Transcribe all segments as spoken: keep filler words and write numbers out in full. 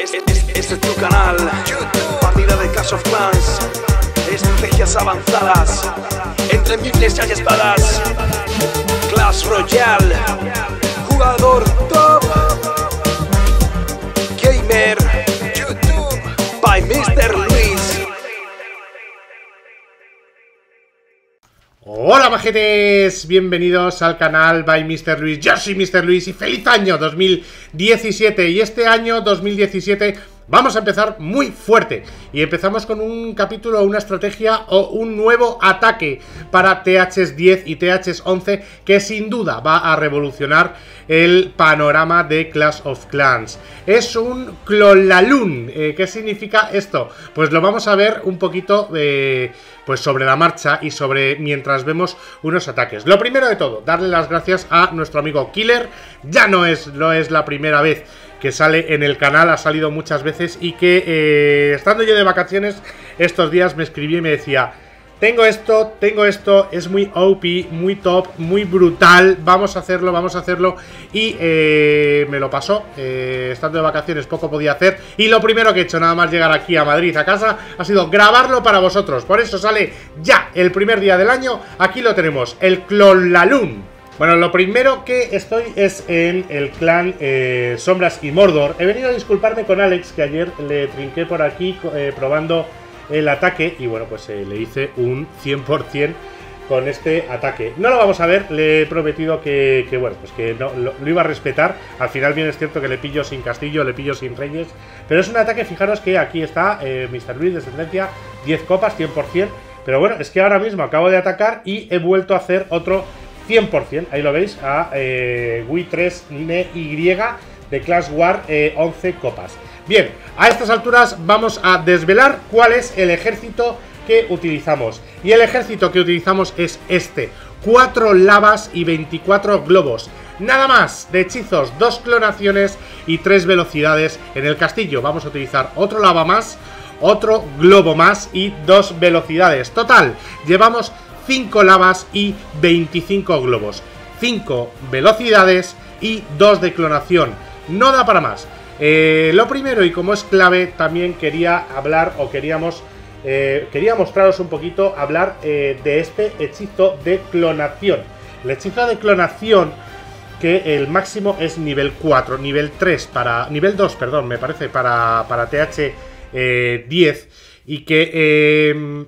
Este, este, este es tu canal, partida de Clash of Clans, estrategias avanzadas, entre miles hay espadas, Clash Royale, jugador top, gamer, YouTube, by mister Luis. Hola majetes, bienvenidos al canal by mister Luis. Yo soy mister Luis y feliz año dos mil diecisiete. Y este año dos mil diecisiete vamos a empezar muy fuerte. Y empezamos con un capítulo, una estrategia o un nuevo ataque para T H diez y T H once que sin duda va a revolucionar el panorama de Clash of Clans. Es un Clonlalun. Eh, ¿Qué significa esto? Pues lo vamos a ver un poquito eh, pues sobre la marcha y sobre mientras vemos unos ataques. Lo primero de todo, darle las gracias a nuestro amigo Killer. Ya no es, no es la primera vez que sale en el canal, ha salido muchas veces y que eh, estando yo de vacaciones estos días me escribía y me decía: tengo esto, tengo esto, es muy O P, muy top, muy brutal, vamos a hacerlo, vamos a hacerlo. Y eh, me lo pasó, eh, estando de vacaciones poco podía hacer. Y lo primero que he hecho nada más llegar aquí a Madrid, a casa, ha sido grabarlo para vosotros. Por eso sale ya el primer día del año, aquí lo tenemos, el Clonlalun. Bueno, lo primero que estoy es en el clan eh, Sombras y Mordor. He venido a disculparme con Alex, que ayer le trinqué por aquí eh, probando el ataque. Y bueno, pues eh, le hice un cien por cien con este ataque. No lo vamos a ver, le he prometido que, que bueno, pues que no, lo, lo iba a respetar. Al final bien es cierto que le pillo sin castillo, le pillo sin reyes. Pero es un ataque, fijaros que aquí está eh, mister Luis, descendencia, diez copas, cien por cien. Pero bueno, es que ahora mismo acabo de atacar y he vuelto a hacer otro cien por cien, ahí lo veis, a eh, Wii tres N Y de Clash War, eh, once copas. Bien, a estas alturas vamos a desvelar cuál es el ejército que utilizamos. Y el ejército que utilizamos es este: cuatro lavas y veinticuatro globos. Nada más de hechizos, dos clonaciones y tres velocidades en el castillo. Vamos a utilizar otro lava más, otro globo más y dos velocidades. Total, llevamos cinco lavas y veinticinco globos, cinco velocidades y dos de clonación. No da para más. Eh, lo primero, y como es clave, también quería hablar o queríamos eh, quería mostraros un poquito, hablar eh, de este hechizo de clonación. El hechizo de clonación, que el máximo es nivel cuatro, nivel tres para nivel dos, perdón, me parece, para, para T H diez, y que eh,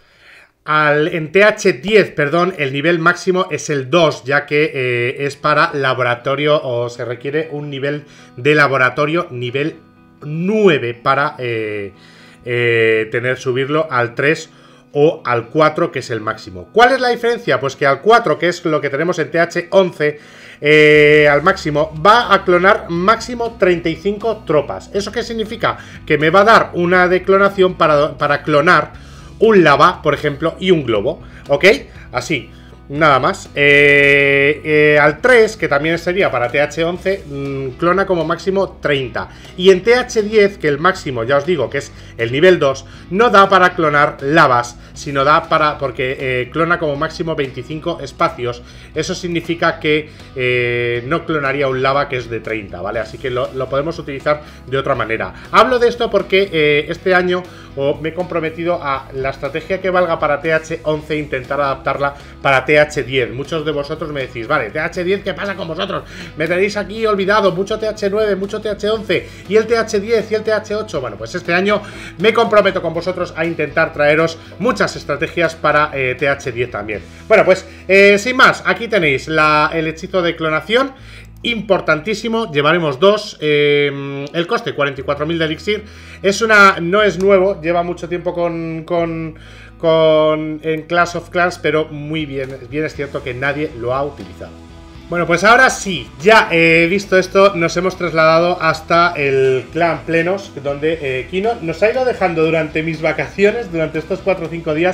Al, en T H diez, perdón, el nivel máximo es el dos, ya que eh, es para laboratorio, o se requiere un nivel de laboratorio nivel nueve para eh, eh, tener subirlo al tres o al cuatro, que es el máximo. ¿Cuál es la diferencia? Pues que al cuatro, que es lo que tenemos en T H once, eh, al máximo, va a clonar máximo treinta y cinco tropas. ¿Eso qué significa? Que me va a dar una de clonación para, para clonar un lava, por ejemplo, y un globo, ¿ok? Así, nada más. eh, eh, Al tres, que también sería para T H once, mmm, clona como máximo treinta. Y en T H diez, que el máximo, ya os digo, que es el nivel dos, no da para clonar lavas, sino da para, porque eh, clona como máximo veinticinco espacios. Eso significa que eh, no clonaría un lava que es de treinta, ¿vale? Así que lo, lo podemos utilizar de otra manera. Hablo de esto porque eh, este año o me he comprometido a la estrategia que valga para T H once, intentar adaptarla para T H diez. Muchos de vosotros me decís: vale, T H diez, ¿qué pasa con vosotros? Me tenéis aquí olvidado, mucho T H nueve, mucho T H once, y el T H diez y el T H ocho. Bueno, pues este año me comprometo con vosotros a intentar traeros muchas estrategias para eh, T H diez también. Bueno, pues eh, sin más, aquí tenéis la, el hechizo de clonación. Importantísimo, llevaremos dos. eh, El coste, cuarenta y cuatro mil de elixir. Es una, no es nuevo, lleva mucho tiempo con, con, con en Clash of Clans, pero muy bien, bien es cierto que nadie lo ha utilizado. Bueno, pues ahora sí, ya he visto esto, nos hemos trasladado hasta el clan Plenos, donde eh, Kino nos ha ido dejando durante mis vacaciones, durante estos cuatro o cinco días,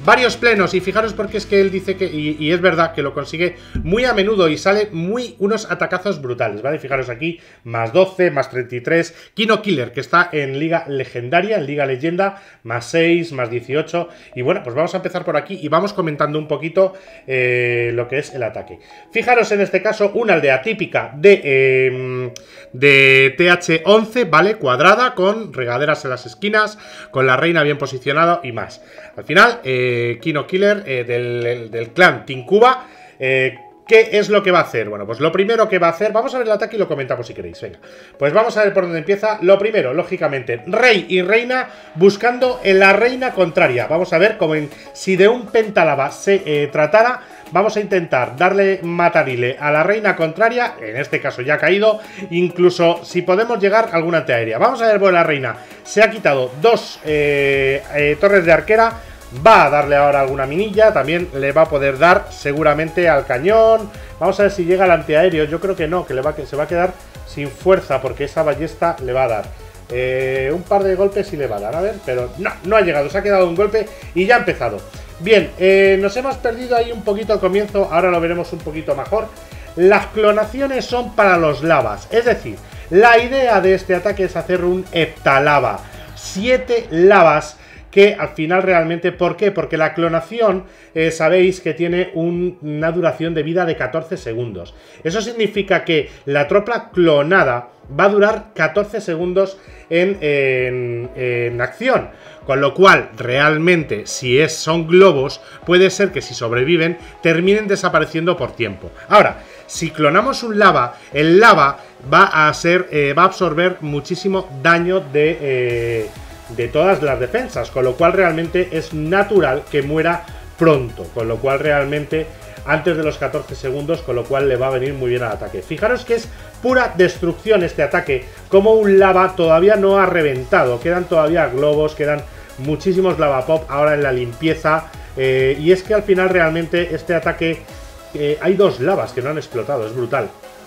varios plenos. Y fijaros porque es que él dice que, y, y es verdad, que lo consigue muy a menudo y sale muy unos atacazos brutales, ¿vale? Fijaros aquí, más doce, más treinta y tres. Kino Killer, que está en Liga Legendaria, en Liga Leyenda, más seis, más dieciocho. Y bueno, pues vamos a empezar por aquí y vamos comentando un poquito eh, lo que es el ataque. Fijaros en este caso, una aldea típica de, eh, de T H once, ¿vale? Cuadrada, con regaderas en las esquinas, con la reina bien posicionada y más. Al final, eh, Kino Killer eh, del, del clan Tinkuba, eh, ¿qué es lo que va a hacer? Bueno, pues lo primero que va a hacer, vamos a ver el ataque y lo comentamos si queréis, venga. Pues vamos a ver por dónde empieza. Lo primero, lógicamente, rey y reina buscando en la reina contraria. Vamos a ver como en, si de un pentalaba se eh, tratara. Vamos a intentar darle matarile a la reina contraria, en este caso ya ha caído, incluso si podemos llegar a alguna antiaérea. Vamos a ver por la reina, se ha quitado dos eh, eh, torres de arquera, va a darle ahora alguna minilla, también le va a poder dar seguramente al cañón. Vamos a ver si llega al antiaéreo, yo creo que no, que, le va, que se va a quedar sin fuerza porque esa ballesta le va a dar. Eh, un par de golpes sí le va a dar, a ver, pero no, no ha llegado, se ha quedado un golpe y ya ha empezado. Bien, eh, nos hemos perdido ahí un poquito al comienzo, ahora lo veremos un poquito mejor. Las clonaciones son para los lavas, es decir, la idea de este ataque es hacer un heptalava, siete lavas que al final realmente, ¿por qué? Porque la clonación, eh, sabéis que tiene un, una duración de vida de catorce segundos. Eso significa que la tropa clonada va a durar catorce segundos en, en, en acción. Con lo cual, realmente, si es, son globos, puede ser que si sobreviven, terminen desapareciendo por tiempo. Ahora, si clonamos un lava, el lava va a ser, eh, va a absorber muchísimo daño de... Eh, de todas las defensas, con lo cual realmente es natural que muera pronto, con lo cual realmente antes de los catorce segundos, con lo cual le va a venir muy bien al ataque. Fijaros que es pura destrucción este ataque, como un lava todavía no ha reventado, quedan todavía globos, quedan muchísimos lava pop ahora en la limpieza, eh, y es que al final realmente este ataque, eh, hay dos lavas que no han explotado, es brutal.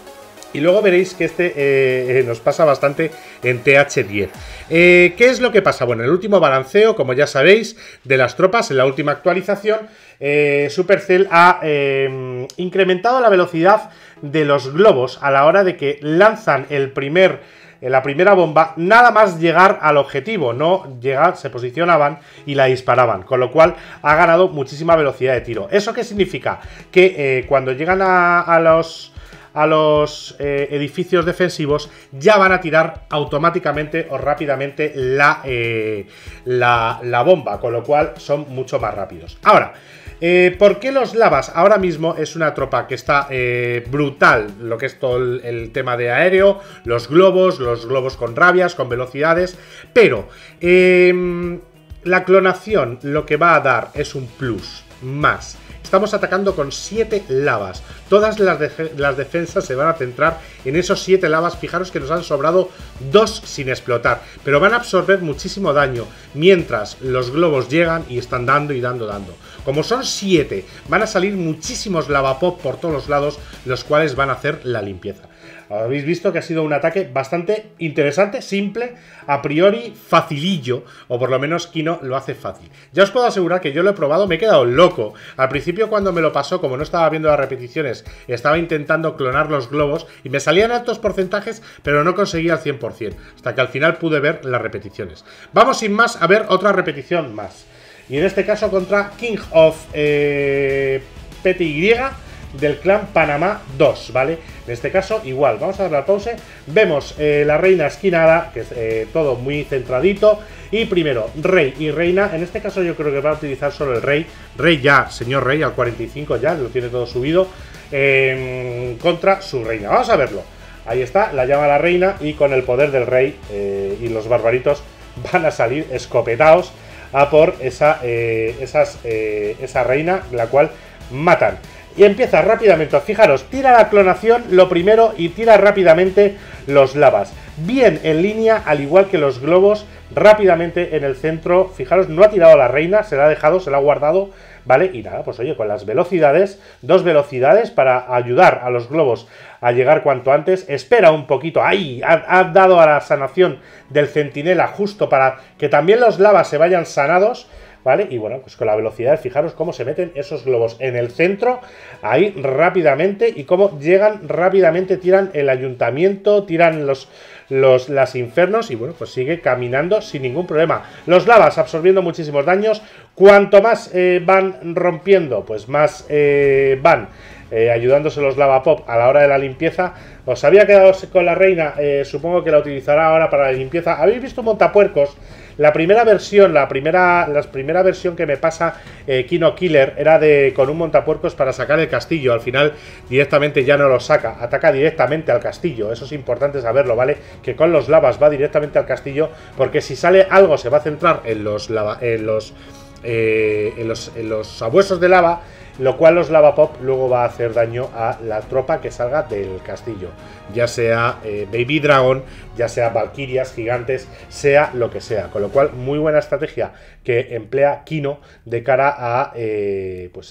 Y luego veréis que este eh, nos pasa bastante en T H diez. Eh, ¿Qué es lo que pasa? Bueno, en el último balanceo, como ya sabéis, de las tropas, en la última actualización, eh, Supercell ha eh, incrementado la velocidad de los globos a la hora de que lanzan el primer... la primera bomba, nada más llegar al objetivo, no llegar, se posicionaban y la disparaban, con lo cual ha ganado muchísima velocidad de tiro. ¿Eso qué significa? Que eh, cuando llegan a, a los... a los eh, edificios defensivos, ya van a tirar automáticamente o rápidamente la, eh, la, la bomba, con lo cual son mucho más rápidos. Ahora, eh, ¿por qué los lavas? Ahora mismo es una tropa que está eh, brutal, lo que es todo el, el tema de aéreo, los globos, los globos con rabias, con velocidades, pero eh, la clonación lo que va a dar es un plus más. Estamos atacando con siete lavas. Todas las, de las defensas se van a centrar en esos siete lavas. Fijaros que nos han sobrado dos sin explotar, pero van a absorber muchísimo daño, mientras los globos llegan y están dando y dando, dando. Como son siete, van a salir muchísimos lava pop por todos los lados, los cuales van a hacer la limpieza. Habéis visto que ha sido un ataque bastante interesante, simple, a priori facilillo, o por lo menos Kino lo hace fácil. Ya os puedo asegurar que yo lo he probado, me he quedado loco. Al principio cuando me lo pasó, como no estaba viendo las repeticiones, estaba intentando clonar los globos y me salían altos porcentajes, pero no conseguía al cien por cien, hasta que al final pude ver las repeticiones. Vamos sin más a ver otra repetición más. Y en este caso contra King of eh, P T Y del clan Panamá dos, ¿vale? En este caso igual, vamos a darle al pause. Vemos eh, la reina esquinada, que es eh, todo muy centradito. Y primero, rey y reina. En este caso yo creo que va a utilizar solo el rey. Rey ya, señor rey, al cuarenta y cinco ya, lo tiene todo subido, eh, contra su reina. Vamos a verlo. Ahí está, la llama la reina y con el poder del rey eh, y los barbaritos van a salir escopetados a por esa, eh, esas, eh, esa reina, la cual matan. Y empieza rápidamente, fijaros, tira la clonación lo primero y tira rápidamente los lavas. Bien en línea, al igual que los globos, rápidamente en el centro. Fijaros, no ha tirado a la reina, se la ha dejado, se la ha guardado, ¿vale? Y nada, pues oye, con las velocidades, dos velocidades para ayudar a los globos a llegar cuanto antes. Espera un poquito, ¡ay! Ha, ha dado a la sanación del centinela justo para que también los lavas se vayan sanados, ¿vale? Y bueno, pues con la velocidad, fijaros cómo se meten esos globos en el centro, ahí rápidamente, y cómo llegan rápidamente, tiran el ayuntamiento, tiran los... Los, las infernos y bueno, pues sigue caminando sin ningún problema. Los lavas absorbiendo muchísimos daños. Cuanto más eh, van rompiendo, pues más eh, van eh, ayudándose los lava pop a la hora de la limpieza. Os había quedado con la reina, eh, supongo que la utilizará ahora para la limpieza. ¿Habéis visto Montapuercos? La primera versión, la primera, la primera versión que me pasa eh, Kino Killer era de con un montapuercos para sacar el castillo. Al final directamente ya no lo saca, ataca directamente al castillo. Eso es importante saberlo, ¿vale? Que con los lavas va directamente al castillo, porque si sale algo se va a centrar en los lava, en los, eh, en los, en los sabuesos de lava, lo cual los lava pop luego va a hacer daño a la tropa que salga del castillo, ya sea eh, Baby Dragon, ya sea Valkyrias, gigantes, sea lo que sea. Con lo cual, muy buena estrategia que emplea Kino de cara a, eh, pues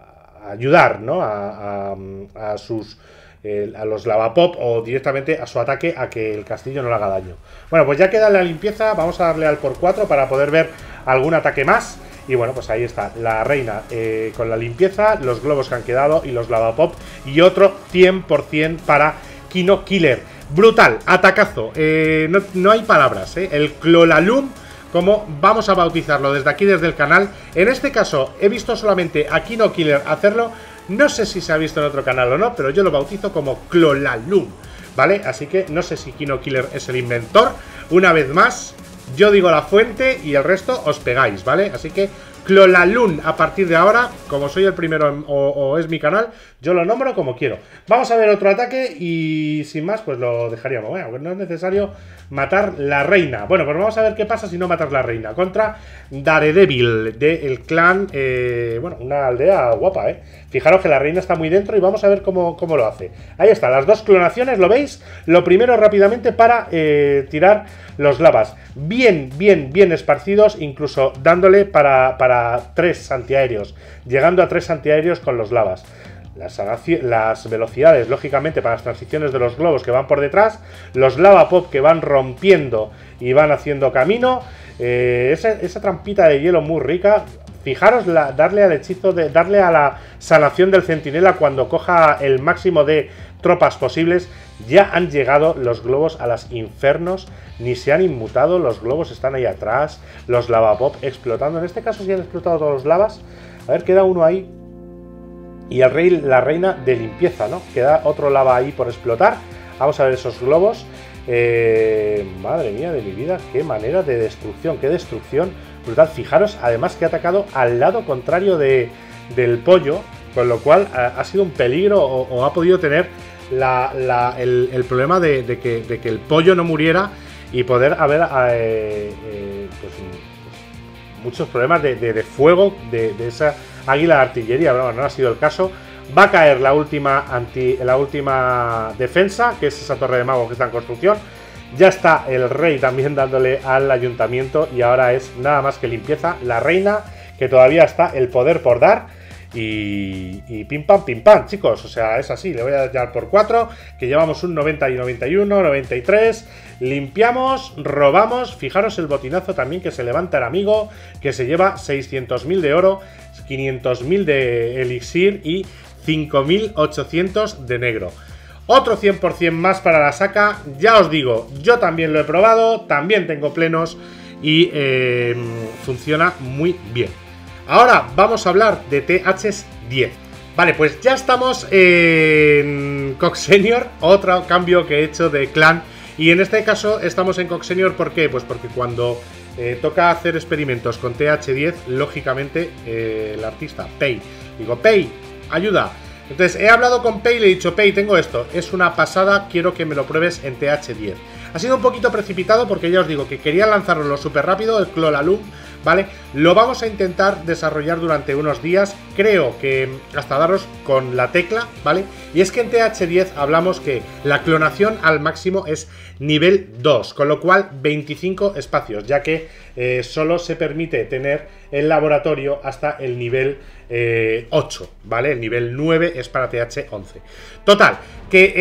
a ayudar, ¿no? a, a, a sus... Eh, a los lava pop o directamente a su ataque a que el castillo no le haga daño. Bueno, pues ya queda la limpieza, vamos a darle al por cuatro para poder ver algún ataque más. Y bueno, pues ahí está, la reina eh, con la limpieza, los globos que han quedado y los lava pop. Y otro cien por cien para Kino Killer. Brutal, atacazo, eh, no, no hay palabras, eh. El Clolalum, como vamos a bautizarlo desde aquí, desde el canal. En este caso, he visto solamente a Kino Killer hacerlo. No sé si se ha visto en otro canal o no, pero yo lo bautizo como Clolalum, ¿vale? Así que no sé si Kino Killer es el inventor. Una vez más, yo digo la fuente y el resto os pegáis, ¿vale? Así que Clolalum, a partir de ahora, como soy el primero o, o es mi canal, yo lo nombro como quiero. Vamos a ver otro ataque y sin más, pues lo dejaríamos. Bueno, pues no es necesario matar la reina. Bueno, pues vamos a ver qué pasa si no matas la reina. Contra Daredevil, del clan, eh, bueno, una aldea guapa, ¿eh? Fijaros que la reina está muy dentro y vamos a ver cómo, cómo lo hace. Ahí está, las dos clonaciones, ¿lo veis? Lo primero rápidamente para eh, tirar los lavas. Bien, bien, bien esparcidos, incluso dándole para, para tres antiaéreos. Llegando a tres antiaéreos con los lavas. Las, las velocidades, lógicamente, para las transiciones de los globos que van por detrás. Los lava pop que van rompiendo y van haciendo camino. Eh, esa, esa trampita de hielo muy rica. Fijaros, la, darle al hechizo, de darle a la sanación del centinela cuando coja el máximo de tropas posibles. Ya han llegado los globos a las infernos, ni se han inmutado, los globos están ahí atrás, los lava pop explotando. En este caso sí han explotado todos los lavas. A ver, queda uno ahí. Y el rey, la reina de limpieza, ¿no? Queda otro lava ahí por explotar. Vamos a ver esos globos. Eh, madre mía de mi vida, qué manera de destrucción, qué destrucción brutal. Fijaros, además que ha atacado al lado contrario de, del pollo, con lo cual ha, ha sido un peligro o, o ha podido tener la, la, el, el problema de, de, que, de que el pollo no muriera y poder haber eh, eh, pues, pues, muchos problemas de, de, de fuego de, de esa águila de artillería. Bueno, no ha sido el caso. Va a caer la última, anti, la última defensa, que es esa torre de magos que está en construcción. Ya está el rey también dándole al ayuntamiento y ahora es nada más que limpieza. La reina, que todavía está el poder por dar. Y, y pim pam, pim pam, chicos. O sea, es así. Le voy a dar por cuatro, que llevamos un noventa y noventa y uno, noventa y tres. Limpiamos, robamos. Fijaros el botinazo también que se levanta el amigo, que se lleva seiscientos mil de oro, quinientos mil de elixir y cinco mil ochocientos de negro. Otro cien por cien más para la saca. Ya os digo, yo también lo he probado, también tengo plenos y eh, funciona muy bien. Ahora vamos a hablar de T H diez. Vale, pues ya estamos en Coq Senior, otro cambio que he hecho de clan. Y en este caso estamos en Coq Senior, ¿por qué? Pues porque cuando eh, toca hacer experimentos con T H diez, lógicamente eh, el artista Pei, digo, Pei, ayuda. Entonces he hablado con Pei y le he dicho, Pei, tengo esto, es una pasada, quiero que me lo pruebes en T H diez. Ha sido un poquito precipitado porque ya os digo que quería lanzarlo súper rápido, el Clolalum, ¿vale? Lo vamos a intentar desarrollar durante unos días, creo que hasta daros con la tecla, ¿vale? Y es que en T H diez hablamos que la clonación al máximo es nivel dos, con lo cual veinticinco espacios, ya que eh, solo se permite tener el laboratorio hasta el nivel eh, ocho, ¿vale? El nivel nueve es para T H once. Total, que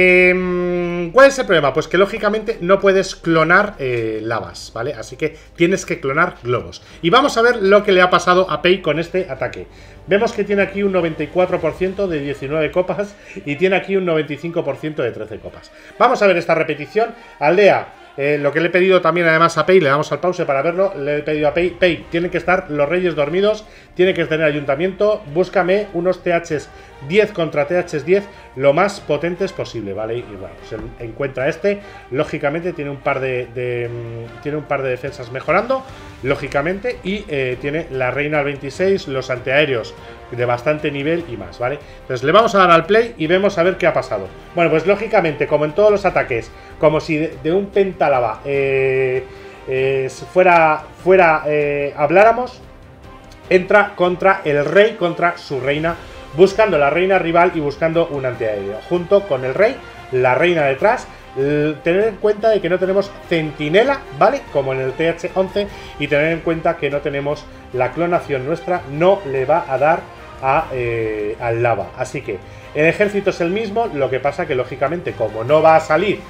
eh, ¿cuál es el problema? Pues que lógicamente no puedes clonar eh, lavas, ¿vale? Así que tienes que clonar globos. Y vamos a ver lo que le ha pasado a Pei con este ataque. Vemos que tiene aquí un noventa y cuatro por ciento de diecinueve copas y tiene aquí un noventa y cinco por ciento de trece copas. Vamos a ver esta repetición. Aldea, eh, lo que le he pedido también además a Pei, le damos al pause para verlo, le he pedido a Pei, Pei, tienen que estar los reyes dormidos, tiene que tener ayuntamiento, búscame unos T Hs diez contra T Hs diez lo más potentes posible, ¿vale? Y bueno, se encuentra este, lógicamente tiene un par de, de tiene un par de defensas mejorando, lógicamente, y eh, tiene la reina al veintiséis, los antiaéreos de bastante nivel y más, ¿vale? Entonces le vamos a dar al play y vemos a ver qué ha pasado. Bueno, pues lógicamente, como en todos los ataques, como si de, de un pentalava eh, eh, fuera, fuera eh, habláramos, entra contra el rey, contra su reina, buscando la reina rival y buscando un antiaéreo. Junto con el rey, la reina detrás. Tener en cuenta de que no tenemos centinela, ¿vale? Como en el T H once. Y tener en cuenta que no tenemos la clonación nuestra, no le va a dar a, eh, al lava. Así que el ejército es el mismo, lo que pasa que lógicamente como no va a salir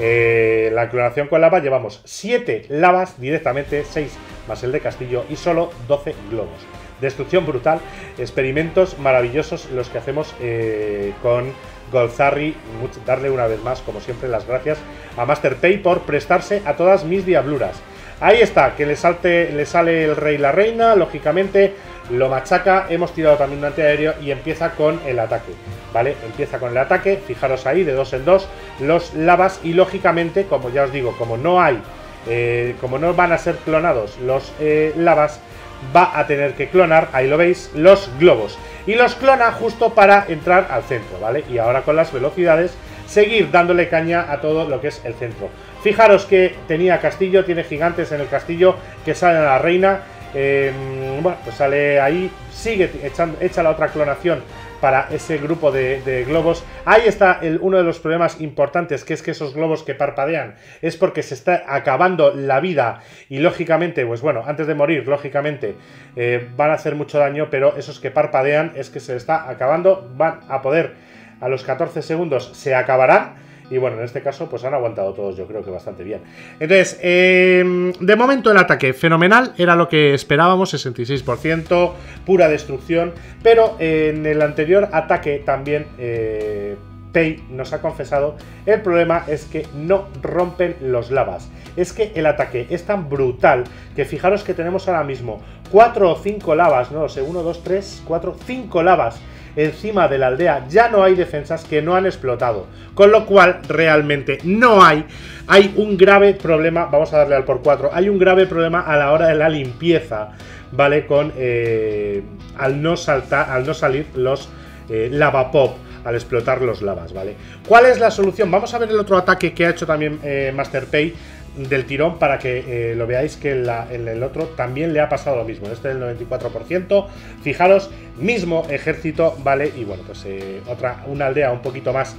eh, la clonación con lava, llevamos siete lavas directamente, seis más el de castillo y solo doce globos. Destrucción brutal, experimentos maravillosos los que hacemos eh, con Golzarri. Darle una vez más, como siempre, las gracias a Master Pei por prestarse a todas mis diabluras. Ahí está, que le, salte, le sale el rey y la reina, lógicamente lo machaca, hemos tirado también un antiaéreo y empieza con el ataque, ¿vale? Empieza con el ataque, fijaros ahí, de dos en dos, los lavas y lógicamente, como ya os digo, como no hay, eh, como no van a ser clonados los eh, lavas, va a tener que clonar, ahí lo veis, los globos. Y los clona justo para entrar al centro, ¿vale? Y ahora con las velocidades, seguir dándole caña a todo lo que es el centro. Fijaros que tenía castillo, tiene gigantes en el castillo que salen a la reina. Eh, bueno, pues sale ahí, sigue echando, echa la otra clonación para ese grupo de, de globos. Ahí está el, uno de los problemas importantes, que es que esos globos que parpadean es porque se está acabando la vida y lógicamente, pues bueno, antes de morir, lógicamente eh, van a hacer mucho daño, pero esos que parpadean es que se está acabando, van a poder, a los catorce segundos se acabarán. Y bueno, en este caso pues han aguantado todos, yo creo que bastante bien. Entonces, eh, de momento el ataque fenomenal, era lo que esperábamos, sesenta y seis por ciento, pura destrucción. Pero eh, en el anterior ataque también eh, Pei nos ha confesado, el problema es que no rompen los lavas. Es que el ataque es tan brutal que fijaros que tenemos ahora mismo cuatro o cinco lavas, no lo sé, uno, dos, tres, cuatro, cinco lavas encima de la aldea. Ya no hay defensas que no han explotado, con lo cual realmente no hay hay un grave problema. Vamos a darle al por cuatro. Hay un grave problema a la hora de la limpieza, vale, con eh, al no saltar, al no salir los eh, lava pop, al explotar los lavas, vale. ¿Cuál es la solución? Vamos a ver el otro ataque que ha hecho también eh, Master Pei del tirón, para que eh, lo veáis que en, la, en el otro también le ha pasado lo mismo. Este es el noventa y cuatro por ciento. Fijaros, mismo ejército, ¿vale? Y bueno, pues eh, otra, una aldea un poquito más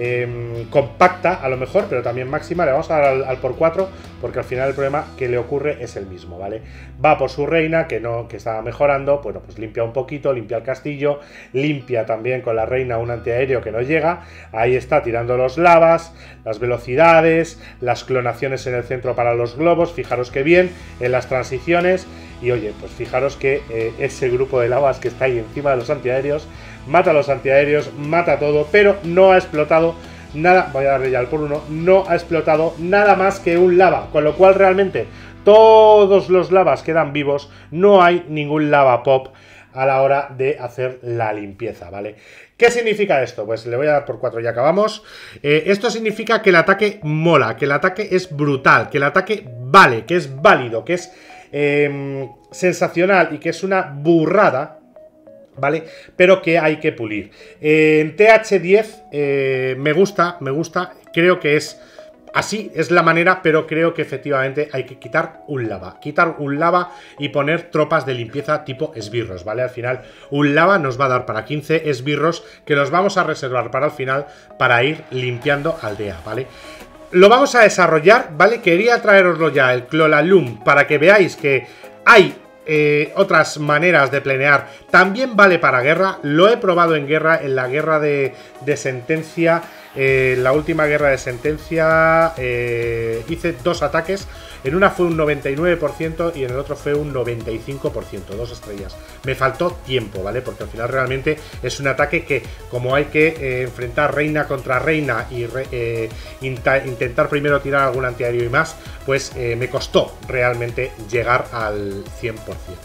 eh, compacta, a lo mejor, pero también máxima. Le vamos a dar al, al por cuatro, porque al final el problema que le ocurre es el mismo, ¿vale? Va por su reina, que no, que estaba mejorando. Bueno, pues limpia un poquito, limpia el castillo, limpia también con la reina un antiaéreo que no llega. Ahí está tirando los lavas, las velocidades, las clonaciones en el centro para los globos. Fijaros que bien en las transiciones. Y oye, pues fijaros que eh, ese grupo de lavas que está ahí encima de los antiaéreos mata a los antiaéreos, mata todo, pero no ha explotado nada. Voy a darle ya al por uno. No ha explotado nada más que un lava, con lo cual realmente todos los lavas quedan vivos. No hay ningún lava pop a la hora de hacer la limpieza, ¿vale? ¿Qué significa esto? Pues le voy a dar por cuatro y acabamos. Eh, esto significa que el ataque mola, que el ataque es brutal, que el ataque vale, que es válido, que es eh, sensacional y que es una burrada, ¿vale? Pero que hay que pulir. Eh, en T H diez eh, me gusta, me gusta, creo que es así, es la manera, pero creo que efectivamente hay que quitar un lava. Quitar un lava y poner tropas de limpieza tipo esbirros, ¿vale? Al final, un lava nos va a dar para quince esbirros que los vamos a reservar para el final para ir limpiando aldea, ¿vale? Lo vamos a desarrollar, ¿vale? Quería traeroslo ya, el Clolalum, para que veáis que hay eh, otras maneras de planear. También vale para guerra. Lo he probado en guerra, en la guerra de, de sentencia. Eh, la última guerra de sentencia eh, hice dos ataques. En una fue un noventa y nueve por ciento y en el otro fue un noventa y cinco por ciento, dos estrellas. Me faltó tiempo, ¿vale? Porque al final realmente es un ataque que, como hay que eh, enfrentar reina contra reina y re, eh, intentar primero tirar algún antiaéreo y más, pues eh, me costó realmente llegar al cien por ciento.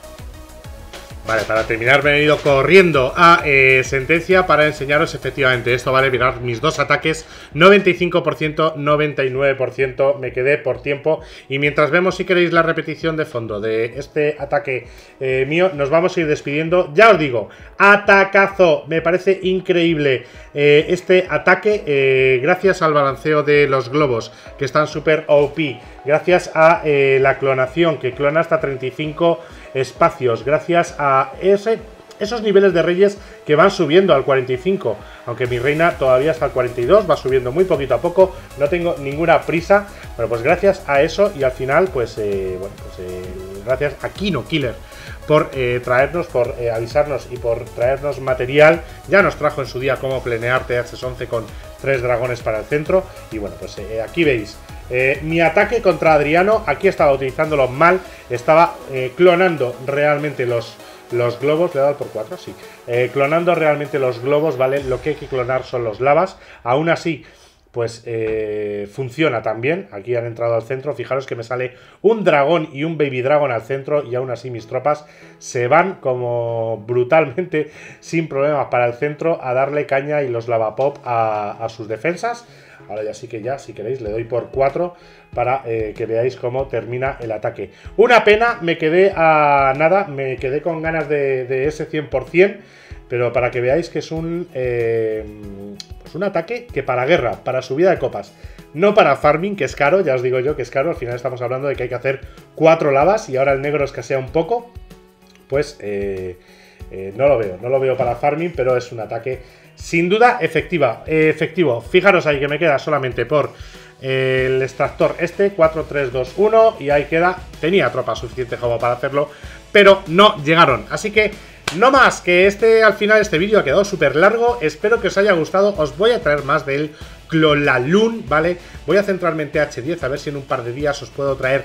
Vale, para terminar me he ido corriendo a eh, sentencia para enseñaros efectivamente esto, ¿vale? Mirad mis dos ataques, noventa y cinco por ciento, noventa y nueve por ciento, me quedé por tiempo. Y mientras vemos, si queréis, la repetición de fondo de este ataque eh, mío, nos vamos a ir despidiendo. Ya os digo, atacazo, me parece increíble eh, este ataque, eh, gracias al balanceo de los globos, que están súper O P, gracias a eh, la clonación, que clona hasta treinta y cinco espacios, gracias a ese, esos niveles de reyes que van subiendo al cuarenta y cinco, aunque mi reina todavía está al cuarenta y dos, va subiendo muy poquito a poco, no tengo ninguna prisa. Bueno, pues gracias a eso y al final, pues, eh, bueno, pues eh, gracias a Kino Killer por eh, traernos, por eh, avisarnos y por traernos material. Ya nos trajo en su día cómo planear T H once con tres dragones para el centro. Y bueno, pues eh, aquí veis eh, mi ataque contra Adriano. Aquí estaba utilizándolo mal, estaba eh, clonando realmente los, los globos. Le he dado por cuatro, sí. Eh, clonando realmente los globos, ¿vale? Lo que hay que clonar son los lavas. Aún así, pues eh, funciona también. Aquí han entrado al centro. Fijaros que me sale un dragón y un baby dragon al centro y aún así mis tropas se van como brutalmente, sin problemas, para el centro a darle caña y los lavapop a, a sus defensas. Ahora ya sí que ya, si queréis, le doy por cuatro para eh, que veáis cómo termina el ataque. Una pena, me quedé a nada, me quedé con ganas de, de ese cien por cien. Pero para que veáis que es un, eh, pues un ataque que para guerra, para subida de copas, no para farming, que es caro, ya os digo yo que es caro. Al final estamos hablando de que hay que hacer cuatro lavas y ahora el negro escasea un poco. Pues eh, eh, no lo veo, no lo veo para farming, pero es un ataque sin duda efectiva, eh, efectivo. Fijaros ahí que me queda solamente por eh, el extractor este, cuatro, tres, dos, uno, y ahí queda. Tenía tropa suficiente como para hacerlo, pero no llegaron, así que no más, que este al final este vídeo ha quedado súper largo. Espero que os haya gustado. Os voy a traer más del Clolalun, ¿vale? Voy a centrarme en T H diez, a ver si en un par de días os puedo traer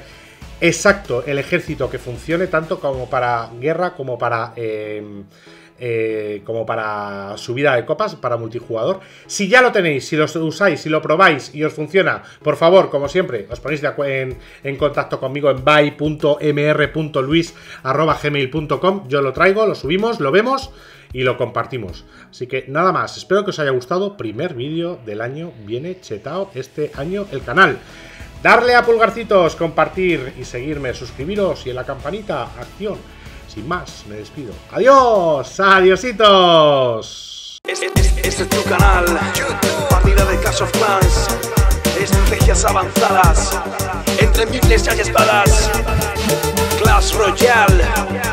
exacto el ejército que funcione, tanto como para guerra como para eh, eh, como para subida de copas, para multijugador. Si ya lo tenéis, si lo usáis, si lo probáis y os funciona, por favor, como siempre, os ponéis de en, en contacto conmigo en buy punto m r punto luis arroba gmail punto com. Yo lo traigo, lo subimos, lo vemos y lo compartimos. Así que nada más, espero que os haya gustado. Primer vídeo del año, viene chetao este año el canal. Darle a pulgarcitos, compartir y seguirme, suscribiros y en la campanita, acción. Sin más, me despido. ¡Adiós! ¡Adiositos! Este, este, este es tu canal, partida de Clash of Clans, estrategias avanzadas, entre miles y espadas, Clash Royale.